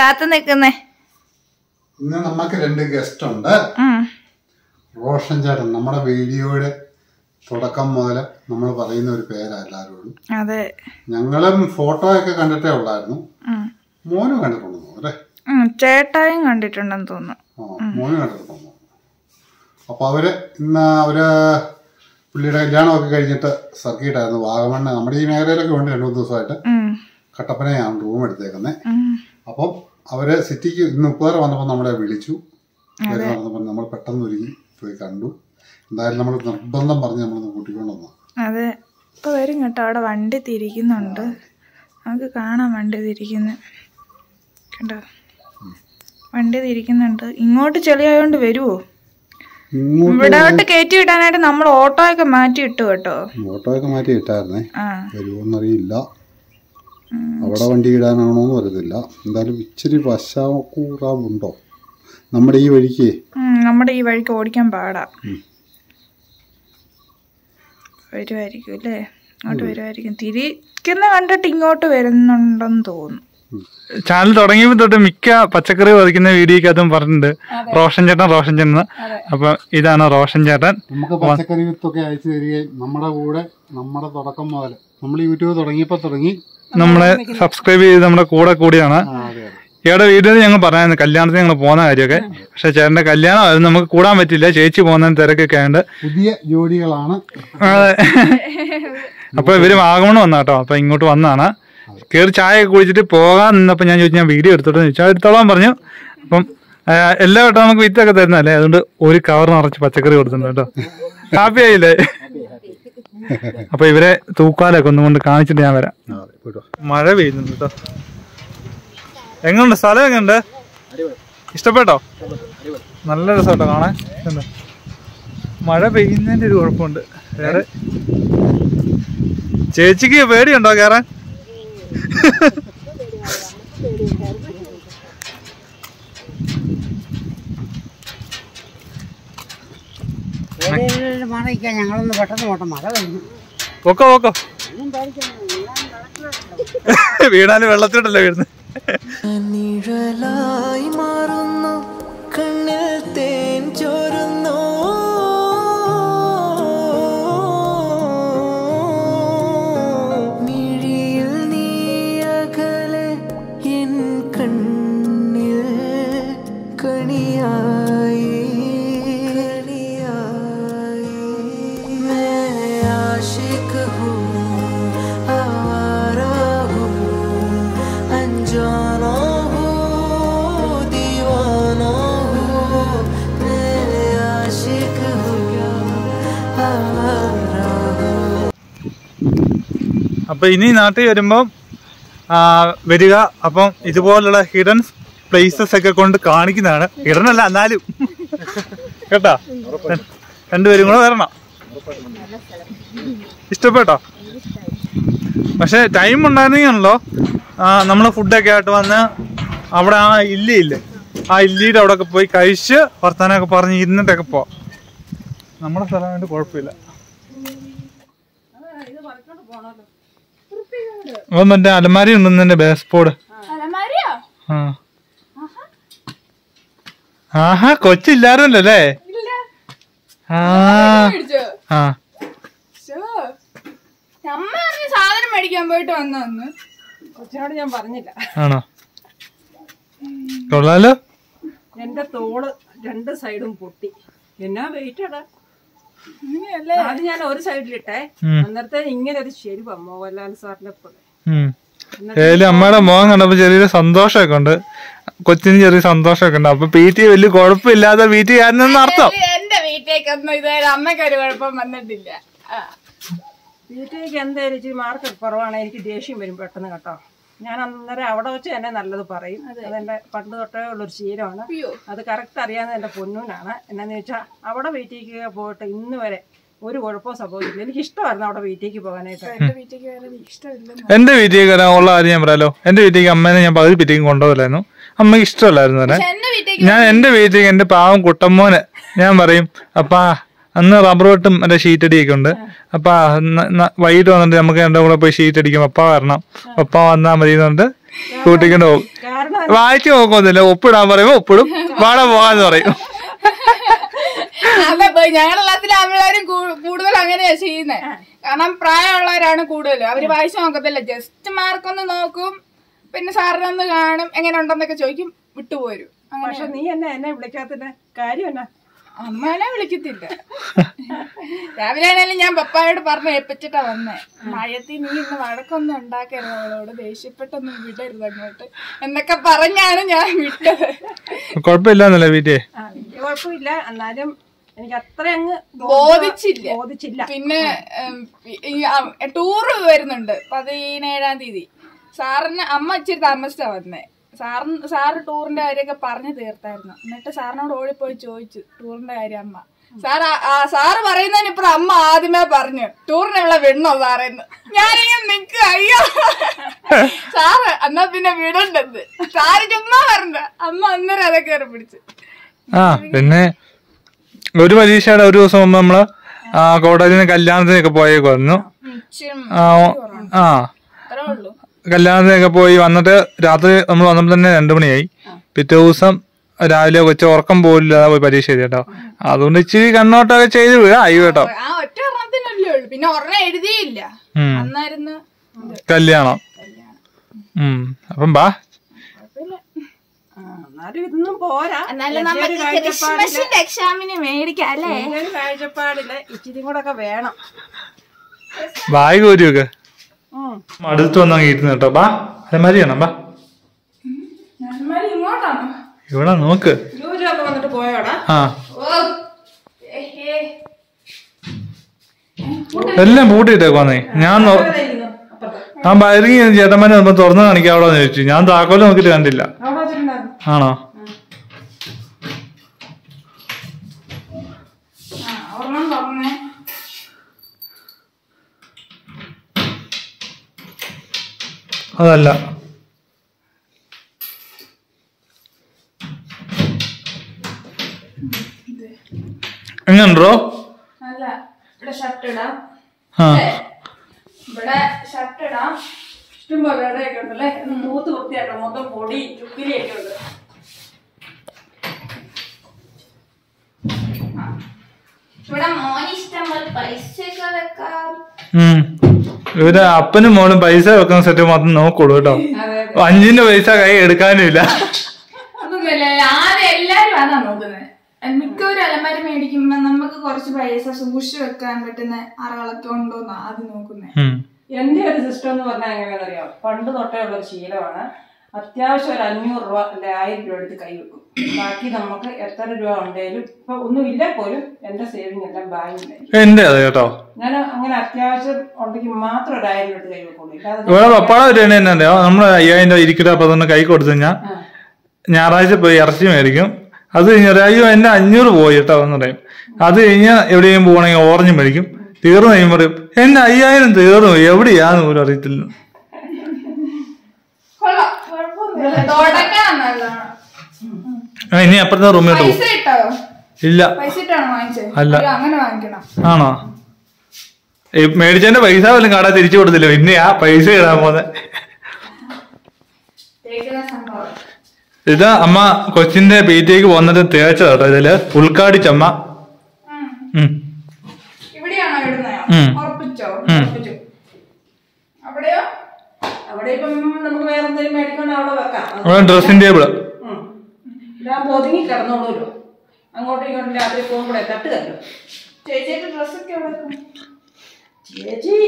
കാത്തു നിക്കുന്നേ? ഇന്ന് നമുക്ക് 2 ഗസ്റ്റ് ഉണ്ട്. റോഷൻ ചേട്ടൻ നമ്മുടെ വീഡിയോയുടെ തുടക്കം മുതൽ നമ്മൾ പറയുന്ന ഒരു പേരാ എല്ലാവരോടും. അതെ, ഞങ്ങളും ഫോട്ടോ ഒക്കെ കണ്ടിട്ടേ ഉള്ളായിരുന്നു. മോനും കണ്ടിട്ടുണ്ടെന്ന് അല്ലേ? ചേട്ടായും കണ്ടിട്ടുണ്ടെന്ന് തോന്നുന്നു. മോനും കണ്ടിട്ടുണ്ടെന്ന്. അപ്പൊ അവര് പുള്ളിയുടെ കല്യാണമൊക്കെ കഴിഞ്ഞിട്ട് സർക്കിട്ടായിരുന്നു വാഗമണ്ണ്. നമ്മുടെ ഈ മേഖലയിലൊക്കെ ഉണ്ട് 2-3 ദിവസമായിട്ട്. കട്ടപ്പനയാണ് റൂം എടുത്തേക്കുന്നത്. അപ്പം അവര് സിറ്റിക്ക് ഇന്ന് ഉപ്പേറെ വന്നപ്പോൾ നമ്മളെ വിളിച്ചു. വന്നപ്പോൾ നമ്മൾ പെട്ടെന്ന് ഒരുങ്ങി പോയി കണ്ടു. എന്തായാലും നമ്മൾ നിർബന്ധം പറഞ്ഞ് നമ്മളൊന്ന് കൂട്ടിക്കൊണ്ടുവന്നു. അതെ, ഇപ്പൊ വരും കേട്ടോ. അവിടെ വണ്ടി തിരിക്കുന്നുണ്ട്, നമുക്ക് കാണാം വണ്ടി തിരിക്കുന്നത്. കണ്ടോ, വണ്ടി തിരിക്കുന്നുണ്ട്. ഇങ്ങോട്ട് ചെളിയായോണ്ട് വരുവോ? ഇവിടോട്ട് കയറ്റി വിടാനായിട്ട് നമ്മൾ ഓട്ടോയൊക്കെ മാറ്റി ഇട്ടു കേട്ടോ. ഓട്ടോയൊക്കെ മാറ്റി ഇട്ടായിരുന്നേ, വരുവോന്നറിയില്ല. അവിടെ വണ്ടി ഇടാനാണോന്ന് വരുന്നില്ല. എന്തായാലും ഇച്ചിരി വശാക്കൂറാവുണ്ടോ നമ്മുടെ ഈ വഴിക്ക്? നമ്മുടെ ഈ വഴിക്ക് ഓടിക്കാൻ പാടാ. വരുമായിരിക്കും അല്ലേ? ഇങ്ങോട്ട് വരുമായിരിക്കും. തിരിക്കുന്ന കണ്ടിട്ട് ഇങ്ങോട്ട് വരുന്നുണ്ടെന്ന് തോന്നുന്നു. ചാനൽ തുടങ്ങിയപ്പോ തൊട്ട് മിക്ക പച്ചക്കറി പതിക്കുന്ന വീഡിയോക്കകത്തും പറഞ്ഞിട്ടുണ്ട് റോഷൻ ചേട്ടൻ. അപ്പൊ ഇതാണ് റോഷൻ ചേട്ടൻ. നമുക്ക് പച്ചക്കറി വിത്തൊക്കെ അയച്ചു തരികയും നമ്മുടെ കൂടെ നമ്മുടെ തുടക്കം മുതൽ നമ്മൾ യൂട്യൂബ് തുടങ്ങിയപ്പോ നമ്മളെ സബ്സ്ക്രൈബ് ചെയ്ത് നമ്മുടെ കൂടെ കൂടിയാണ്. ഇവിടെ വീഡിയോയിൽ ഞങ്ങൾ പറയായിരുന്നു കല്യാണത്തിന് ഞങ്ങൾ പോകുന്ന കാര്യമൊക്കെ. പക്ഷെ ചേട്ടന്റെ കല്യാണം അത് നമുക്ക് കൂടാൻ പറ്റില്ല, ചേച്ചി പോകുന്നതിന് തിരക്കൊക്കെ ഉണ്ട്. പുതിയ ജോലികളാണ്. അതെ, അപ്പൊ ഇവര് വാഗമണ് വന്ന കേട്ടോ. അപ്പൊ ഇങ്ങോട്ട് വന്നാണ്. കയറി ചായ ഒക്കെ കുടിച്ചിട്ട് പോകാൻ നിന്നപ്പോ ഞാൻ ചോദിച്ചു ഞാൻ വീഡിയോ എടുത്തോട്ടെ ചോദിച്ചാൽ എടുത്തോളാൻ പറഞ്ഞു. അപ്പം എല്ലാ വട്ടം നമുക്ക് വിത്തൊക്കെ തരുന്നല്ലേ, അതുകൊണ്ട് ഒരു കവർ നിറച്ച് പച്ചക്കറി കൊടുത്തിട്ടുണ്ട് കേട്ടോ. ഹാപ്പി ആയില്ലേ? അപ്പൊ ഇവരെ തൂക്കാലൊക്കെ ഒന്നും കൊണ്ട് കാണിച്ചിട്ട് ഞാൻ വരാം. മഴ പെയ്യുന്നുണ്ട് കേട്ടോ. എങ്ങനുണ്ട് സ്ഥലം? എങ്ങനുണ്ട്? ഇഷ്ടപ്പെട്ടോ? നല്ല രസമാട്ടോ കാണാൻ. മഴ പെയ്യുന്നതിന്റെ ഒരു കുഴപ്പമുണ്ട്. വേറെ ചേച്ചിക്ക് പേടിയുണ്ടോ കയറാൻ? ഞങ്ങളൊന്ന് പെട്ടെന്ന് പോട്ടെ, മഴ കഴിഞ്ഞു. ഓക്കോ വീണാല് വെള്ളത്തിലോട്ടല്ലേ വീഴുന്നത്. നിഴലായി മാറുന്നു കണ്ണിൽ തേൻ ചോരുന്നു, മിഴിയിൽ നീ അകലെ എൻ കണ്ണിൽ കണിയായി. അപ്പൊ ഇനി നാട്ടിൽ വരുമ്പം വരിക. അപ്പം ഇതുപോലുള്ള ഹിഡൻ പ്ലേസസ് ഒക്കെ കൊണ്ട് കാണിക്കുന്നതാണ്. ഹിഡൻ അല്ല എന്നാലും കേട്ടാ, 2 പേരും കൂടെ വരണം. ഇഷ്ടപ്പെട്ടോ? പക്ഷെ ടൈം ഉണ്ടായിരുന്നെങ്കിലോ നമ്മള് ഫുഡൊക്കെ ആയിട്ട് വന്ന് അവിടെ ആ ഇല്ലേ ആ ഇല്ലിയുടെ അവിടെ ഒക്കെ പോയി കഴിച്ച് വർത്താനൊക്കെ പറഞ്ഞ് ഇരുന്നിട്ടൊക്കെ പോവാം. നമ്മുടെ സ്ഥലമായിട്ട് കുഴപ്പമില്ല. മറ്റേ അലമാരി ഉണ്ടെന്നെ ബേസ്പോർഡ്. ആഹാ, കൊച്ചില്ലായിരുന്നല്ലോ അല്ലേ? സാധനം മേടിക്കാൻ പോയിട്ട് വന്നു. കൊച്ചിനോട് ഞാൻ പറഞ്ഞില്ല. ആണോ? കൊള്ളാലോ. എന്റെ തോള് 2 സൈഡും പൊട്ടി. എന്നാ വെയിറ്റടാ. അത് ഞാൻ ഒരു സൈഡിലിട്ടെ, അന്നേരത്തെ ഇങ്ങനെ ഒരു ശരിവാ മോഹൻലാൽ സാറിനെ പോലെ. അമ്മയുടെ മുഖം കണ്ടപ്പോ ചെറിയൊരു സന്തോഷമൊക്കെ ഉണ്ട്, കൊച്ചിന് ചെറിയ സന്തോഷമൊക്കെ ഉണ്ട്. അപ്പൊ PT വലിയ കുഴപ്പമില്ലാതെ PT ആയിരുന്നെന്ന് അർത്ഥം. എന്റെ വീട്ടിലേക്കൊന്നും ഇതുവരെ അമ്മയ്ക്കൊരു കുഴപ്പം വന്നിട്ടില്ല. വീട്ടിലേക്ക് എന്തായാലും ഇച്ചിരി മാർക്ക് കുറവാണ്. എനിക്ക് ദേഷ്യം വരും പെട്ടെന്ന് കേട്ടോ. ഞാൻ അന്നേരം അവിടെ വെച്ച് തന്നെ നല്ലത് പറയും. അതെന്റെ പണ്ട് തൊട്ടേ ഉള്ളൊരു ശീലമാണ്. അത് കറക്റ്റ് അറിയാവുന്ന എന്റെ പൊന്നൂനാണ്. എന്നാന്ന് ചോദിച്ചാൽ അവിടെ വീട്ടിലേക്ക് പോയിട്ട് ഇന്ന് വരെ ഒരു കുഴപ്പവും സംഭവിച്ചില്ല. എനിക്ക് ഇഷ്ടമായിരുന്നു അവിടെ വീട്ടിലേക്ക് പോകാനായിട്ട്. എന്റെ വീട്ടിലേക്ക് വരാനുള്ള കാര്യം ഞാൻ പറയാലോ. എന്റെ വീട്ടിലേക്ക് അമ്മേനെ ഞാൻ പകുതി വീട്ടിലേക്ക് കൊണ്ടുപോകില്ലായിരുന്നു. അമ്മയ്ക്ക് ഇഷ്ടമല്ലായിരുന്നു തന്നെ. ഞാൻ എന്റെ വീട്ടിലേക്ക് എന്റെ പാവം കുട്ടമ്മോനെ ഞാൻ പറയും, അപ്പാ അന്ന് റബ്ബർ വെട്ടും മറ്റേ ഷീറ്റടിയൊക്കെ ഉണ്ട്. അപ്പൊ വൈകിട്ട് വന്നിട്ട് നമുക്ക് എന്റെ കൂടെ പോയി ഷീറ്റ് അടിക്കും, പപ്പ വരണം, പപ്പ വന്നാൽ മതി എന്ന് പറഞ്ഞിട്ട് കൂട്ടിക്കൊണ്ട് പോകും. കാരണം വായിച്ചു നോക്കൊന്നുമില്ല. ഒപ്പിടാൻ പറയുമ്പോ ഒപ്പിടും, വാട പോകാന്ന് പറയും. അതെ, ഞങ്ങളെല്ലാത്തിലും ആമ്പിള്ളേരും കൂടുതൽ അങ്ങനെയാ ചെയ്യുന്നത്. കാരണം പ്രായമുള്ളവരാണ് കൂടുതലും. അവര് വായിച്ചു നോക്കത്തില്ല, ജസ്റ്റ് മാർക്കൊന്ന് നോക്കും, പിന്നെ സാറിനൊന്ന് കാണും, എങ്ങനെ ഉണ്ടെന്നൊക്കെ ചോദിക്കും, വിട്ടുപോരും. പക്ഷെ നീ എന്നെ വിളിക്കാത്തിന്റെ കാര്യം എന്നാ? അമ്മേനെ വിളിക്കത്തില്ല. രാവിലെ ആണെങ്കിലും ഞാൻ പപ്പായോട് പറഞ്ഞ് ഏൽപ്പിച്ചിട്ടാ വന്നേ, മഴയത്തിൽ നീ ഇന്ന് വഴക്കൊന്നും ഉണ്ടാക്കരുത്, അവളോട് ദേഷ്യപ്പെട്ടൊന്നും വിടരുത് അങ്ങോട്ട് എന്നൊക്കെ പറഞ്ഞാണ് ഞാൻ വിട്ടത്. കുഴപ്പമില്ലാന്നല്ലേ വീട്ടിൽ? കുഴപ്പമില്ല, എന്നാലും എനിക്ക് അത്ര അങ്ങ് ബോധിച്ചില്ല. പിന്നെ ടൂറ് വരുന്നുണ്ട് 17-ാം തീയതി. സാറിന് അമ്മ ഇച്ചിരി താമസിച്ചാ വന്നേ. സാറ് ടൂറിന്റെ കാര്യമൊക്കെ പറഞ്ഞു തീർത്തായിരുന്നു. എന്നിട്ട് സാറിനോട് ഓടിപ്പോയി ചോദിച്ചു ടൂറിന്റെ കാര്യം അമ്മ. സാറ് പറയുന്നതിന് ഇപ്പഴും അമ്മ ആദ്യമേ പറഞ്ഞു ടൂറിനുള്ള വിടണോ സാറേന്ന്. ഞാനിങ്ങനെ നിക്ക്, അയ്യോ സാറ് എന്നാ പിന്നെ വിടണ്ടത്, സാറ് ചുമ്മാ പറഞ്ഞ. അമ്മ അന്നേരം അതൊക്കെ കയറി പിടിച്ചു. പിന്നെ ഒരു പരീക്ഷയുടെ ഒരു ദിവസം മുമ്പ് നമ്മള് കോടതിയിൽ നിന്ന് കല്യാണത്തിനൊക്കെ പോയേക്കുമായിരുന്നു. അത്രേ ഉള്ളൂ. കല്യാണത്തിനൊക്കെ പോയി വന്നിട്ട് രാത്രി നമ്മൾ വന്നപ്പോൾ തന്നെ 2 മണിയായി. പിറ്റേ ദിവസം രാവിലെ കൊച്ചു ഉറക്കം പോലില്ലാതെ പോയി പരീക്ഷ എഴുതി കേട്ടോ. അതുകൊണ്ട് ഇച്ചിരി കണ്ണോട്ടൊക്കെ ചെയ്ത് ആയി കേട്ടോ. ആ ഒറ്റ ഒരെണ്ണത്തിനല്ലേ ഉള്ളു, പിന്നെ ഒരെണ്ണം എഴുതിയില്ല. അന്നായിരുന്നു കല്യാണം. അപ്പം ബാ, ഇതൊന്നും പോരാ. എക്സാമിന് മേടിക്കാം അല്ലേ? കാഴ്ചപ്പാടില്ല, ഇച്ചിരി കൂടെ ഒക്കെ വേണം. ബാഗ് കോരിയൊക്കെ അടുത്ത് വന്നങ്ങ് ഇരുന്ന് കേട്ടോ. ബാ, അലമാരി ചെയ്യണം. ബാ, ഇങ്ങോട്ടാണോ? ഇവിടെ നോക്ക്. വന്നിട്ട് പോയോടാ. എല്ലാം പൂട്ടിയിട്ടേക്കോന്നേ. ഞാൻ ഇറങ്ങി ചേട്ടന്മാരെ നമ്മൾ തുറന്നു കാണിക്കാവോന്ന് ചോദിച്ചു. ഞാൻ താക്കോല് നോക്കിട്ട് കണ്ടില്ല. ആണോ? അതല്ല, എങ്ങനെയുണ്ടോ? ഇവിടെ ഷർട്ട് ഇടാം, ഇവിടെ ഷർട്ട് ഇടാം. ഇഷ്ടംപോലെ ഇടയൊക്കെ ഉണ്ടല്ലേ. മൂത്ത് വൃത്തിയാക്കാം, മൊത്തം പൊടി ചുക്കിലിയൊക്കെ ഉണ്ട്. ഇവിടെ മോന് ഇഷ്ടം പോലെ പൈസയൊക്കെ വെക്കാം. ഇവര് അപ്പനും മോളും പൈസ വെക്കുന്ന സെറ്റ് മാത്രം നോക്കുള്ളൂ കേട്ടോ. 5 പൈസ കൈ എടുക്കാനുമില്ല. അതൊന്നുമില്ല, ആദ്യം എല്ലാരും അതാ നോക്കുന്നത്. മിക്കവരും അലമാരി മേടിക്കുമ്പോ നമുക്ക് കുറച്ച് പൈസ സൂക്ഷിച്ചു വെക്കാൻ പറ്റുന്ന അറകളൊക്കെ ഉണ്ടോന്നാ ആദ്യം നോക്കുന്നത്. എന്റെ ഒരു സിസ്റ്റം എന്ന് പറഞ്ഞാൽ എങ്ങനെയാണെന്ന് അറിയാം, പണ്ട് തൊട്ടേ ഉള്ള ഒരു ശീലമാണ്. അത്യാവശ്യം ഒരു 500 രൂപ അല്ലെ 1000 രൂപ എടുത്ത് കൈ വെക്കും. ബാക്കി നമുക്ക് എത്ര രൂപ ഉണ്ടെങ്കിലും ഇപ്പൊ ഒന്നും ഇല്ല പോലും എന്റെ സേവിങ് എല്ലാം ബാങ്കിലായിരിക്കും. എന്റെ അതെ കേട്ടോ. ഞാൻ അങ്ങനെ അത്യാവശ്യം ഉണ്ടെങ്കിൽ മാത്രം ഒരു 1000 രൂപ എടുത്ത് കൈ വെക്കുള്ളൂ. ഇവിടെ പപ്പാടെ ഒരു എണ്ണ തന്നെ നമ്മള് 5000 രൂപ ഇരിക്കട്ടെ അപ്പൊ തന്നെ കൈ കൊടുത്തു കഴിഞ്ഞാൽ ഞായറാഴ്ച പോയി ഇറച്ചി മേടിക്കും. അത് കഴിഞ്ഞാൽ അയ്യോ എന്റെ 500 പോയി കേട്ടോ എന്ന് പറയും. അത് കഴിഞ്ഞാൽ എവിടെയും പോകണമെങ്കിൽ ഓറഞ്ച് മേടിക്കും. തീർന്നു കഴിയുമ്പോൾ പറയും എന്റെ 5000 തീർന്നു, എവിടെയാന്ന് പോലും അറിയത്തില്ല. ഇനി അപ്പുറത്തെ റൂമിലോട്ട് പോകും. ഇല്ല, അല്ല. ആണോ? മേടിച്ചതിന്റെ പൈസ പോലും കാടാ തിരിച്ചു കൊടുത്തില്ല, പിന്നെയാ പൈസ ഇടാൻ പോന്നെ. ഇത് അമ്മ കൊച്ചിന്റെ പീറ്റേക്ക് പോകുന്നത് തേച്ചത് കേട്ടോ. ഇതില് ഉൾക്കാടിച്ചമ്മ. ഡ്രസ്സിംഗ് ടേബിള് ഒതുങ്ങി കിടന്നോളൂല്ലോ. അങ്ങോട്ടും ഇങ്ങോട്ടും രാത്രി പോകുമ്പോഴേ തട്ട് കല്ലോ. ചേച്ചിയുടെ ഡ്രസ്സൊക്കെ ചേച്ചി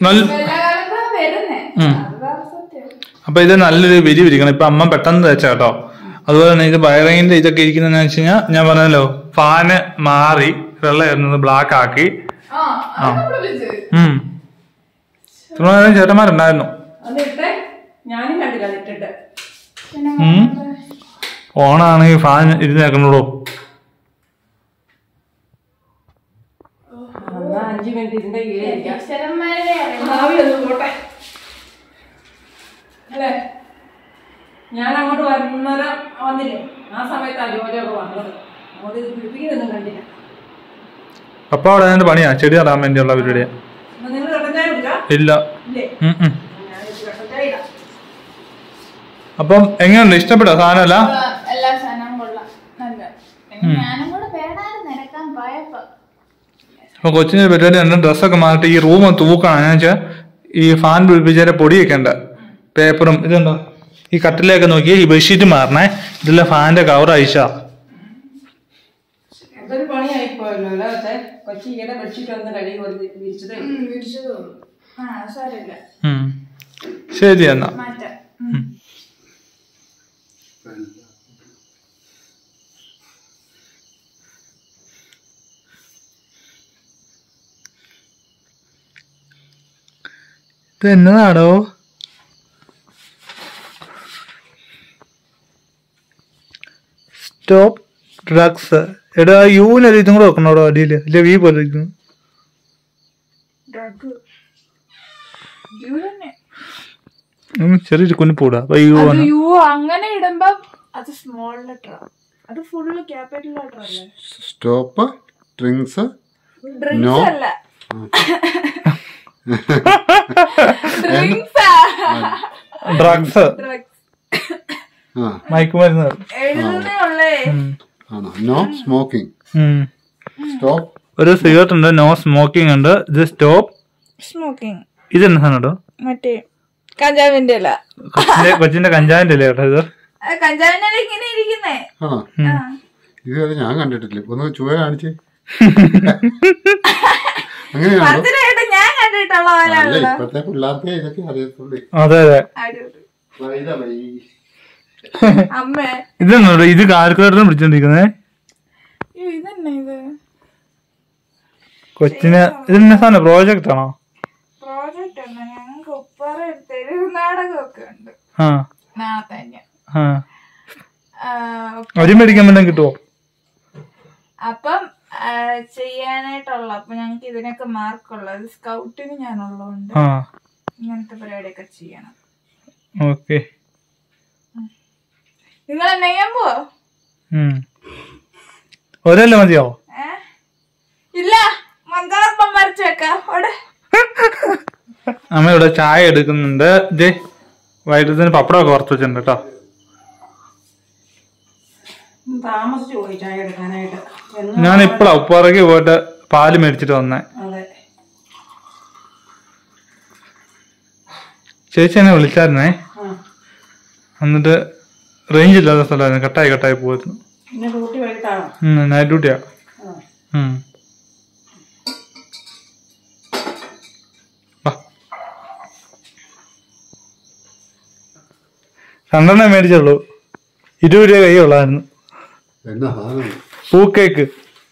അപ്പൊ ഇത് നല്ലൊരു വിരി വിരിക്കണം. ഇപ്പൊ അമ്മ പെട്ടെന്ന് തേച്ച കേട്ടോ. അതുപോലെ തന്നെ ഇത് വയറിങ്ങിന്റെ ഇതൊക്കെ ഇരിക്കുന്നതെന്ന് വെച്ച് കഴിഞ്ഞാൽ ഞാൻ പറഞ്ഞല്ലോ, ഫാന് മാറി വെള്ളമായിരുന്നത് ബ്ലാക്ക് ആക്കി. ചേട്ടന്മാരുണ്ടായിരുന്നു. ഞാനും കണ്ടില്ല ഇട്ടിട്ട്. ഓണാണെങ്കിൽ ഫാൻ ഇരുന്നേക്കണോളൂ. 5 മിനിറ്റ് ഇതിന്റെ കീഴിലിരിക്കാം. പോട്ടെ അല്ലേ? ഞാൻ അങ്ങോട്ട് വന്നില്ലേ, ആ സമയത്ത് ജോലിയൊക്കെ വന്നത്. അങ്ങോട്ട് ഇത് പിടിപ്പിക്കുന്നൊന്നും കണ്ടില്ല. അപ്പൊ അവിടെ അതിന്റെ പണിയാ, ചെടി നടാൻ വേണ്ടിയുള്ള പരിപാടിയാ. നിങ്ങൾ കട്ടൻ ചായ കുടിക്കാം? ഇല്ല. അപ്പം എങ്ങനെയുണ്ട്, ഇഷ്ടപ്പെട്ടോ സാധനമല്ല? എല്ലാ സാധനവും കൊള്ളാം, നല്ല. ഞാനും കൂടെ വേണമായിരുന്നു നിരക്കാൻ പോയപ്പോ. അപ്പൊ കൊച്ചിന്റെ പരിപാടി തന്നെ ഡ്രസ്സൊക്കെ മാറിട്ട് ഈ റൂം തൂക്കണം. എന്ന് വെച്ചാൽ ഈ ഫാൻ പിടിപ്പിച്ചാൽ പൊടിയൊക്കെ ഉണ്ട്, പേപ്പറും ഇതുണ്ടോ ഈ കട്ടിലേക്ക് നോക്കി ഈ ബെഡ്ഷീറ്റ് മാറണേ, ഇതെല്ലാം ഫാനിന്റെ കവർ അയച്ചാ. അതൊരു പണിയായിപ്പോയല്ലോ അല്ലേ? കൊച്ചി ഈടെ ബെഡ്ഷീറ്റ് ഒന്ന് കഴുകി വിരിച്ചതേ സാരമില്ല, ശരി എന്നാ. മാറ്റാം. ഇത് എന്നതാടോ? Stop drugs. എടാ യൂനൊരു ഇതും കൂടെ വെക്കണോടോ അടിയില്, ഇല്ല വി പോലെ ഇരിക്കുന്നു. ചെറിയൊരു കുനിപ്പൂടാ. അങ്ങനെ ഇടുമ്പോ അത് സ്മോൾ ലെറ്റർ, അത് ഫുള്ള് ക്യാപിറ്റൽ ലെറ്റർ അല്ലേ? സ്റ്റോപ്പ് ഡ്രിങ്ക്സ് ഡ്രിങ്ക്സ് അല്ല, ഡ്രഗ്സ്, മയക്കുമരുന്ന് എഴുതുന്നേ ഉള്ളേ. ആണോ? No smoking. സ്റ്റോപ്പ്. ഒരു സിഗരറ്റ് ഉണ്ട്, നോ സ്മോക്കിംഗ് ഉണ്ട്. ഇത് സ്റ്റോപ്പ് സ്മോക്കിംഗ്. ഇതെന്നാ സാധനം? മറ്റേ കഞ്ചാവിന്റെ അല്ല, കൊച്ചിന്റെ കഞ്ചാവിന്റെ അല്ലേ കേട്ടോ ഇത്? കഞ്ചാവിന്റെ അല്ല ഇങ്ങനെ ഇരിക്കുന്നേ. ആണോ? ഇത് ഞാൻ കണ്ടിട്ടില്ല. ഒന്ന് ചുവ കാണിച്ചേ. അങ്ങനെയാണോ? ഞാൻ കണ്ടിട്ടുള്ള പോലെയാണല്ലോ. ഇപ്പോഴത്തെ പിള്ളേർക്ക് ഇതൊക്കെ അറിയത്തുള്ളൂ. അതെ അതെ. അമ്മേ ഇതെന്നോ ഇത് കാൽക്കുലേറ്ററും പിടിച്ചോണ്ടിരിക്കുന്നേ ഇതന്നെ. ഇത് കൊച്ചിന് ഇതെന്നെ സാധനം പ്രോജക്റ്റ് ആണോ? പ്രോജക്റ്റ് അല്ല, ഞങ്ങൾക്ക് ഉപ്പാറ തെരുവ് നാടകമൊക്കെ ഉണ്ട്. ഒരു മേടിക്കാൻ വേണ്ടി കിട്ടുമോ? അപ്പം ചെയ്യാനായിട്ടുള്ള, അപ്പൊ ഞങ്ങക്ക് ഇതിനൊക്കെ മാർക്കുള്ളത് സ്കൗട്ടിന് ഞാനുള്ളതുകൊണ്ട് ഇങ്ങനത്തെ പരിപാടിയൊക്കെ ചെയ്യണം. ഓക്കെ. നിങ്ങൾ നെയ്യാൻ പോവോ? ഒരല്ല മതിയാവോ? ഇല്ല, മഞ്ചാറപ്പം വരച്ച് വെക്കാം. അമ്മ ഇവിടെ ചായ എടുക്കുന്നുണ്ട്. ഇതേ വൈകിട്ടത്തിന് പപ്പടമൊക്കെ വറുത്ത് വെച്ചിട്ടുണ്ട് കേട്ടോ. താമസിച്ചു പോയി ചായ എടുക്കാനായിട്ട്. ഞാൻ ഇപ്പഴാ ഉപ്പാറയ്ക്ക് പോയിട്ട് പാല് മേടിച്ചിട്ട് വന്നേ. ചേച്ചി എന്നെ വിളിച്ചായിരുന്നേ, എന്നിട്ട് റേഞ്ച് ഇല്ലാത്ത സ്ഥലമായിരുന്നു, കട്ടായി പോയിരുന്നു. നൈറ്റ് ഡ്യൂട്ടിയാ. രണ്ടെണ്ണം മേടിച്ചുള്ളൂ, 20 രൂപ കൈ ഉള്ളായിരുന്നു. പൂക്കേക്ക്.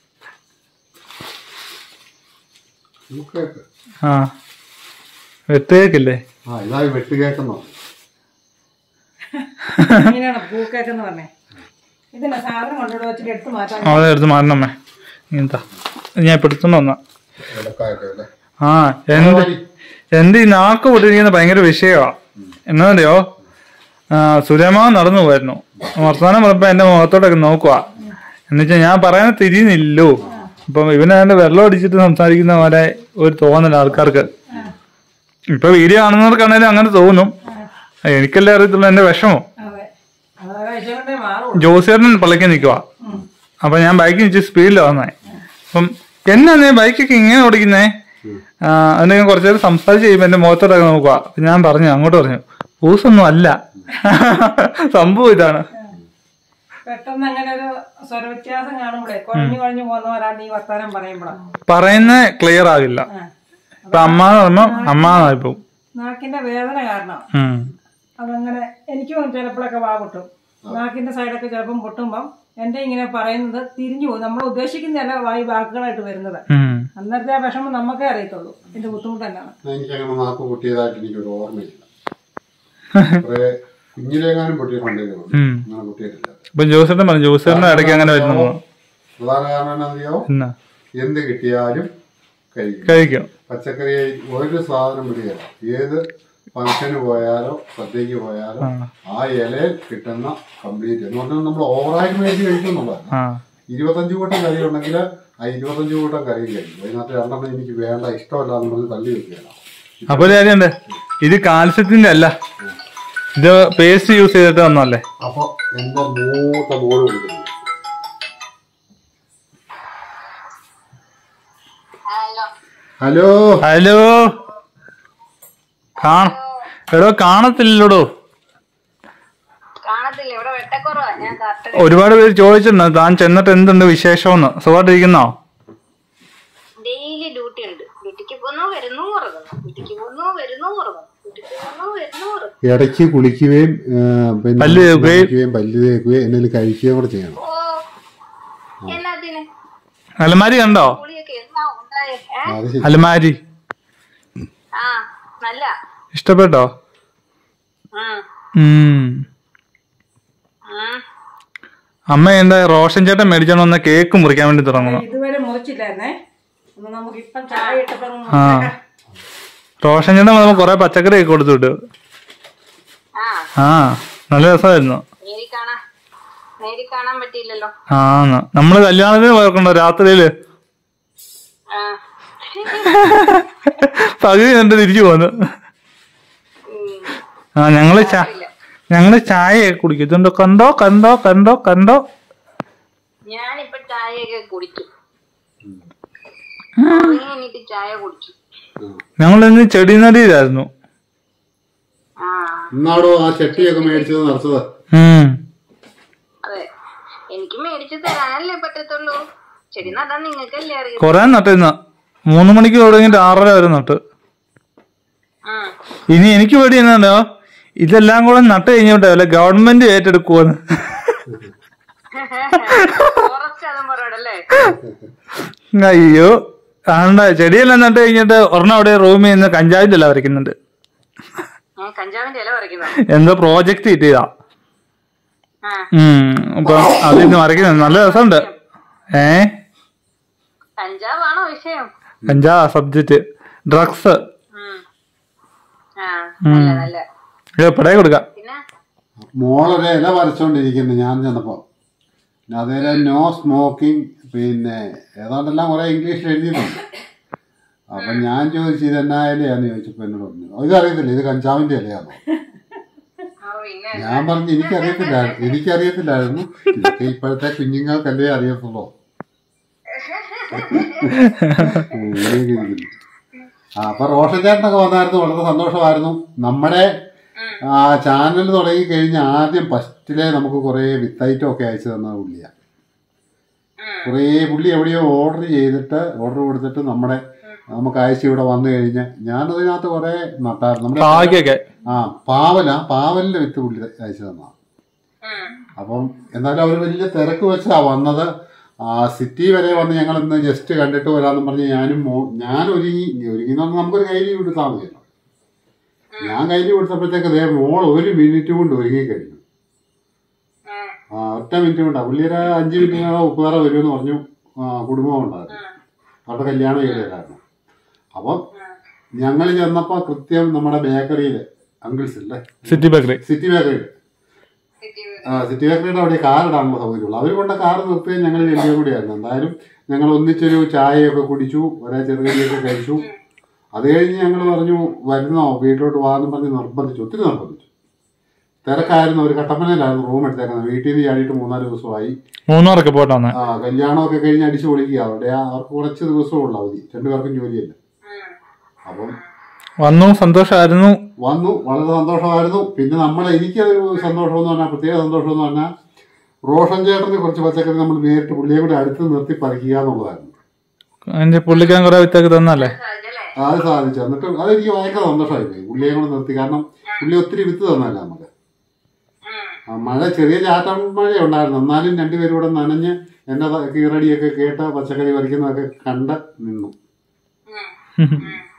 ആ വെട്ടുകേക്കില്ലേ? അവിടെ എടുത്ത് മാറ്റണമ്മേ. ഇങ്ങനത്തെ ഞാൻ ഇപ്പൊ എടുത്തോണ്ട് വന്ന. ആ എന്റെ ഈ നാക്ക് പൊട്ടിരിക്കുന്ന ഭയങ്കര വിഷയമാ. എന്നറിയോ, സുലൈമാൻ നടന്നു പോയിരുന്നു, വർത്തമാനം പറഞ്ഞപ്പോ എന്റെ മുഖത്തോട്ടൊക്കെ നോക്കുക. എന്നുവെച്ചാ ഞാൻ പറയാൻ തിരിയുന്നില്ലോ. ഇപ്പൊ ഇവനെ വെള്ളം അടിച്ചിട്ട് സംസാരിക്കുന്ന പോലെ ഒരു തോന്നല ആൾക്കാർക്ക്. ഇപ്പൊ വീഡിയോ കാണുന്നവർക്കാണേലും അങ്ങനെ തോന്നും. എനിക്കല്ലേ അറിയത്തുള്ളൂ എന്റെ വിഷമം. ജോസിയേട്ടൻ പള്ളിക്ക് നിൽക്കുക. അപ്പൊ ഞാൻ ബൈക്കിൽ വെച്ച് സ്പീഡിലാണ് വന്നേ. അപ്പം എന്നാ ബൈക്കൊക്കെ ഇങ്ങനെ ഓടിക്കുന്നേ? അതിന് ഞാൻ കുറച്ചു നേരം സംസാരിച്ച് കഴിയുമ്പോ എന്റെ മുഖത്തോട്ടൊക്കെ നോക്കുക. അപ്പൊ ഞാൻ പറഞ്ഞു, അങ്ങോട്ട് പറഞ്ഞു, ഊസൊന്നും അല്ല, സംഭവം ഇതാണ്. പെട്ടെന്ന് അങ്ങനെ ഒരു സ്വരവ്യത്യാസം കാണുമ്പോഴേ കുഴഞ്ഞു പോകുന്നവരാണ് ഈ വർത്താനം പറയുമ്പോഴാണ് പറയുന്ന ക്ലിയർ ആകില്ല. ഇപ്പൊ അമ്മാന്ന് പറയുമ്പോ അമ്മാന്നായി പോവും. നാക്കിന്റെ വേദന കാരണം അതങ്ങനെ എനിക്കും ചിലപ്പോഴൊക്കെ വാ പൊട്ടും. നാക്കിന്റെ സൈഡൊക്കെ ചിലപ്പം പൊട്ടുമ്പം എന്റെ ഇങ്ങനെ പറയുന്നത് തിരിഞ്ഞു പോകും. നമ്മൾ ഉദ്ദേശിക്കുന്നതല്ല വായി വാക്കുകളായിട്ട് വരുന്നത്. അന്നത്തെ ആ വിഷമം നമുക്കേ അറിയത്തുള്ളൂ. എന്റെ ബുദ്ധിമുട്ട് തന്നെയാണ്. എനിക്കങ്ങനെ നാക്ക് പൊട്ടിയതായിട്ട് എനിക്കൊരു ഓർമ്മയില്ല. കുഞ്ഞിലേക്കാനും പൊട്ടിയിട്ടുണ്ടെങ്കിലും അങ്ങനെ പൊട്ടിയിട്ടില്ല. ഇപ്പൊ ജോസേട്ടൻ പറഞ്ഞു, ജോസേട്ടന്റെ ഇടയ്ക്ക് അങ്ങനെ വരുന്നു. പ്രധാന കാരണം എന്താണെന്നറിയാമോ? എന്ത് കിട്ടിയാലും കഴിക്കും. പച്ചക്കറി ഒരു സാധനം പിടിക്കില്ല. ഏത് ഫംഗ്ഷന് പോയാലോ സദ്യക്ക് പോയാലോ ആ ഇലയിൽ കിട്ടുന്ന കംപ്ലീറ്റ് എന്ന് പറഞ്ഞാൽ നമ്മൾ ഓവറായിട്ട് മേടിച്ച് കഴിക്കുന്നുള്ളതാണ്. 25 കൂട്ടം കറി ഉണ്ടെങ്കിൽ ആ 25 കൂട്ടം കറി കഴിക്കും. അതിനകത്ത് 2 എണ്ണം എനിക്ക് വേണ്ട, ഇഷ്ടമല്ല എന്ന് പറഞ്ഞ് തള്ളി വെക്കുകയാണ്. അപ്പൊ കാര്യമുണ്ട്, ഇത് കാൽസ്യത്തിന്റെ അല്ല, ഇത് പേസ്റ്റ് യൂസ് ചെയ്തിട്ട് വന്നല്ലേ? അപ്പൊ എന്റെ മൂത്ത മോള് വിളിക്കുന്നു. Hello hello. എടോ കാണത്തില്ലടോ. ഒരുപാട് പേര് ചോദിച്ചിട്ടുണ്ട് താൻ ചെന്നിട്ട് എന്തുണ്ട് വിശേഷമെന്ന്. സുഖമായിട്ടിരിക്കുന്നോ? ഡെയിലി ഡ്യൂട്ടി ഉണ്ട്. ഡ്യൂട്ടിക്ക് പോന്നു വരുന്നു ഉറങ്ങുന്നു, ഡ്യൂട്ടിക്ക് പോന്നു വരുന്നു ഉറങ്ങുന്നു, ഡ്യൂട്ടിക്ക് പോന്നു വരുന്നു ഉറങ്ങുന്നു. ഇടയ്ക്ക് കുളിക്കുകയും പല്ല് തേക്കുകയും എന്തെങ്കിലും കഴിക്കുകയും കൂടെ ചെയ്യണം. ഓ എന്നാത്തിന് അലമാരി കണ്ടോ? കുളിയൊക്കെ എന്നാ ഉണ്ടായേ? അത് ശരി. അലമാരി ആ നല്ല ഇഷ്ടപ്പെട്ടോ? അമ്മ എന്താ റോഷൻ ചേട്ടൻ മേടിച്ചോണ്ട് വന്ന കേക്ക് മുറിക്കാൻ വേണ്ടി തുടങ്ങണം. ഇതുവരെ മുറിച്ചില്ലായിരുന്നേ. നമുക്ക് ഇപ്പം ചായ ഇട്ടപ്പം ആ റോഷൻ ചേട്ടൻ വന്നപ്പോ കൊറേ പച്ചക്കറി ഒക്കെ കൊടുത്തു വിട്ടു. ആ നല്ല രസമായിരുന്നു. നേരി കാണാൻ പറ്റിയില്ലല്ലോ. നമ്മള് കല്യാണത്തിന് പോയക്കണ്ടോ രാത്രിയില്? പകുതി കണ്ട് തിരിച്ചു പോന്നു. ആ ഞങ്ങള് ചായയൊക്കെ കുടിക്കും. ഇതുണ്ടോ? കണ്ടോ കണ്ടോ കണ്ടോ കണ്ടോ. ഞാനിപ്പോ ചായയൊക്കെ കുടിച്ചു. ചായ കുടിച്ചു. ഞങ്ങൾ ഇന്ന് ചെടി നടിയിലായിരുന്നു. എന്നാടോ ആ ചട്ടിയൊക്കെ മേടിച്ചത് നടത്തത്? അതെ, എനിക്ക് മേടിച്ചു തരാനല്ലേ പറ്റത്തുള്ളൂ. ചെടി നടാൻ നിങ്ങൾക്കല്ലേ അറിയാം. കൊറേ നട്ടിരുന്ന 3 മണിക്ക് തുടങ്ങിട്ട് 6:30 വരെ നട്ട്. ഇനി എനിക്ക് പേടി എന്നാണ്ടോ ഇതെല്ലാം കൂടെ നട്ട് കഴിഞ്ഞോട്ടെ വല്ല ഗവൺമെന്റ് ഏറ്റെടുക്കുവന്ന്. അയ്യോ ആണ്ട ചെടിയെല്ലാം നട്ട് കഴിഞ്ഞിട്ട് ഒരെണ്ണം അവിടെ റൂമിൽ നിന്ന് കഞ്ചാവിന്റെ ഇല വരയ്ക്കുന്നുണ്ട്. എന്തോ പ്രോജക്ട് കിട്ടിയതാ. അപ്പൊ അതിന്ന് വരയ്ക്കുന്നുണ്ട്. നല്ല രസമുണ്ട്. കഞ്ചാവാ സബ്ജക്റ്റ്. ഡ്രഗ്സ് എപ്പോഴേ കൊടുക്കാം. മോളൊരു ഇല വരച്ചോണ്ടിരിക്കുന്നു ഞാൻ ചെന്നപ്പോ. അതേലെ നോ സ്മോക്കിംഗ് പിന്നെ ഏതാണ്ടെല്ലാം കുറെ ഇംഗ്ലീഷിൽ എഴുതിയിട്ടുണ്ട്. അപ്പൊ ഞാൻ ചോദിച്ചു ഇതെന്നാ ഇലയാന്ന് ചോദിച്ചപ്പോ എന്നോട് പറഞ്ഞു ഇതറിയത്തില്ല, ഇത് കഞ്ചാവിന്റെ ഇലയാണോ? ഞാൻ പറഞ്ഞു എനിക്കറിയത്തില്ലായിരുന്നു. ഇതൊക്കെ ഇപ്പോഴത്തെ കുഞ്ഞുങ്ങൾക്കല്ലേ അറിയത്തുള്ളൂ. അപ്പൊ റോഷൻ ചേട്ടനൊക്കെ വന്നായിരുന്നു. വളരെ സന്തോഷമായിരുന്നു. നമ്മുടെ ചാനൽ തുടങ്ങി കഴിഞ്ഞ ആദ്യം ഫസ്റ്റിലെ നമുക്ക് കുറെ വിത്തൈറ്റം ഒക്കെ അയച്ചു തന്ന പുള്ളിയാണ്. കുറേ പുള്ളി എവിടെയോ ഓർഡർ കൊടുത്തിട്ട് നമുക്ക് അയച്ചു ഇവിടെ വന്നു കഴിഞ്ഞാൽ ഞാനതിനകത്ത് കുറെ നട്ടായിരുന്നു. നമ്മുടെ പാവലിന്റെ വിത്ത് പുള്ളി അയച്ചു തന്നാണ്. അപ്പം എന്നാലും അവർ വലിയ തിരക്ക് വെച്ചാ വന്നത്. സിറ്റി വരെ വന്ന് ഞങ്ങൾ ഇന്ന് ജസ്റ്റ് കണ്ടിട്ട് വരാമെന്ന് പറഞ്ഞ് ഞാൻ ഒരുങ്ങി നമുക്കൊരു കൈലി കൊടുത്താൽ മതിയല്ലോ. ഞാൻ കൈലി കൊടുത്തപ്പോഴത്തേക്ക് മോൾ 1 മിനിറ്റ് കൊണ്ട് ഒരുങ്ങി കഴിഞ്ഞു. ഒറ്റ മിനിറ്റ് കൊണ്ടാ. പുള്ളിയുടെ 5 മിനിറ്റിനകം ഉപ്പുതറ വരുമെന്ന് പറഞ്ഞു. കുടുംബം ഉണ്ടായിരുന്നു, അവരുടെ കല്യാണം ചെയ്തതായിരുന്നു. അപ്പം ഞങ്ങൾ ചെന്നപ്പോ കൃത്യം നമ്മുടെ ബേക്കറിയില് അങ്കിൾസ് ഇല്ലേ, സിറ്റി ബേക്കറിയിൽ അവിടെ കാറിടാനുള്ള സൗകര്യമുള്ളൂ. അവർ കൊണ്ട കാറ് നിർത്തുകയും ഞങ്ങൾ രണ്ടും കൂടിയായിരുന്നു. എന്തായാലും ഞങ്ങൾ ഒന്നിച്ചൊരു ചായയൊക്കെ കുടിച്ചു, ഒരേ ചെറുകടിയൊക്കെ കഴിച്ചു. അത് കഴിഞ്ഞ് ഞങ്ങൾ പറഞ്ഞു വരുന്നോ വീട്ടിലോട്ട് പോകാന്ന് പറഞ്ഞ് ഒത്തിരി നിർബന്ധിച്ചു. തിരക്കായിരുന്നു. ഒരു കട്ടപ്പനയിലായിരുന്നു റൂം എടുത്തേക്കുന്നത്. വീട്ടിൽ നിന്ന് ചാടിയിട്ട് 3-4 ദിവസമായി. കല്യാണമൊക്കെ കഴിഞ്ഞ് അടിച്ചു പൊളിക്കുക. അവിടെ അവർക്ക് കുറച്ച് ദിവസമുള്ള അവധി, 2 പേർക്കും ജോലിയല്ല. അപ്പം വളരെ സന്തോഷമായിരുന്നു. പിന്നെ എനിക്കൊരു സന്തോഷം എന്ന് പറഞ്ഞാൽ, പ്രത്യേക സന്തോഷം എന്ന് പറഞ്ഞാൽ, റോഷൻ ചേട്ടന് കുറച്ച് പച്ചക്കറി നമ്മൾ നേരിട്ട് പുള്ളിയെ കൂടെ അടുത്ത് നിർത്തി പറിക്കുക എന്നുള്ളതായിരുന്നു. പുള്ളിക്കാൻ കുറെ വിത്തൊക്കെ തന്നല്ലേ അത് സാധിച്ചു. എന്നിട്ട് അതെനിക്ക് ഭയങ്കര സന്തോഷമായി പോയി പുള്ളിയെ കൂടെ നിർത്തി. കാരണം പുള്ളി ഒത്തിരി വിത്ത് തന്നല്ല നമുക്ക്. മഴ ചെറിയ ചാറ്റം മഴ ഉണ്ടായിരുന്നു. എന്നാലും 2 പേരും കൂടെ നനഞ്ഞ് എന്റെ കീറടിയൊക്കെ കേട്ട് പച്ചക്കറി പറിക്കുന്നതൊക്കെ കണ്ട് നിന്നു.